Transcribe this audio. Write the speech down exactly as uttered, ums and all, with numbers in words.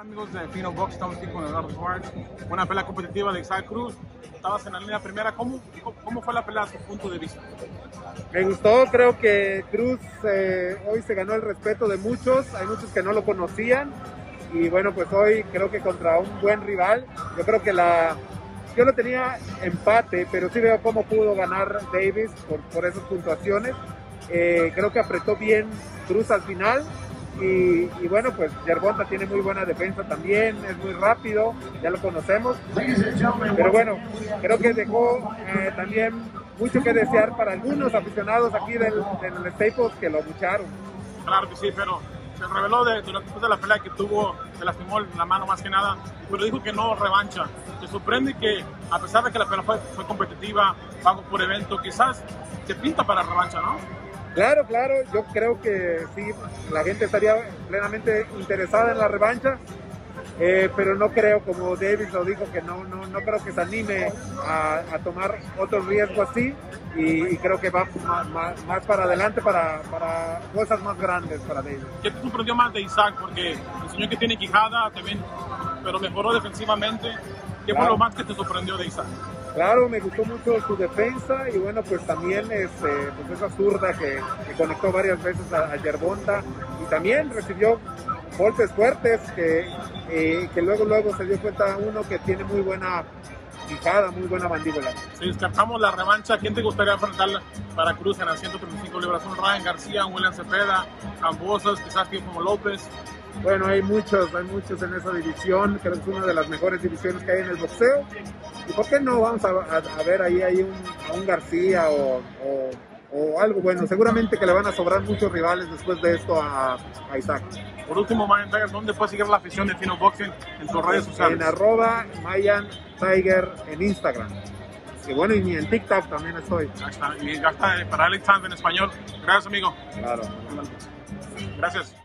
Amigos de Fino Box, estamos aquí con Eduardo Suárez, una pelea competitiva de Isaac Cruz. Estabas en la línea primera, ¿cómo, cómo fue la pelea a tu punto de vista? Me gustó, creo que Cruz eh, hoy se ganó el respeto de muchos, hay muchos que no lo conocían y bueno, pues hoy creo que contra un buen rival, yo creo que la... Yo lo tenía empate, pero sí veo cómo pudo ganar Davis por, por esas puntuaciones. Eh, creo que apretó bien Cruz al final. Y, y bueno, pues Gervonta tiene muy buena defensa también, es muy rápido, ya lo conocemos. Pero bueno, creo que dejó eh, también mucho que desear para algunos aficionados aquí del, del Staples que lo lucharon. Claro que sí, pero se reveló de, después de la pelea que tuvo, se lastimó la mano más que nada, pero dijo que no revancha. Te sorprende que, a pesar de que la pelea fue, fue competitiva, pago por evento, quizás se pinta para revancha, ¿no? Claro, claro, yo creo que sí, la gente estaría plenamente interesada en la revancha, eh, pero no creo, como Davis lo dijo, que no, no, no creo que se anime a, a tomar otro riesgo así y, y creo que va más, más, más para adelante para, para cosas más grandes para Davis. ¿Qué te sorprendió más de Isaac? Porque enseñó que tiene quijada también, pero mejoró defensivamente. ¿Qué Claro. fue lo más que te sorprendió de Isaac? Claro, me gustó mucho su defensa y bueno, pues también este, pues esa zurda que, que conectó varias veces a, a Gervonta y también recibió golpes fuertes que, eh, que luego luego se dio cuenta uno que tiene muy buena quijada, muy buena mandíbula. Si descartamos la revancha, ¿quién te gustaría enfrentar para Cruz en las ciento treinta y cinco libras? ¿Un Ryan García, un William Cepeda, Cambosos, quizás tío como López? Bueno, hay muchos, hay muchos en esa división, creo que es una de las mejores divisiones que hay en el boxeo. ¿Y por qué no vamos a, a, a ver ahí, ahí un, a un García o, o, o algo bueno? Seguramente que le van a sobrar muchos rivales después de esto a, a Isaac. Por último, Mayan Tiger, ¿dónde puede seguir la afición de Fino Boxing en sus redes sociales? En arroba Mayan Tiger en Instagram. Y bueno, y en TikTok también estoy. Ya está, y ya está para Alex Sanz en español. Gracias, amigo. Claro. Gracias.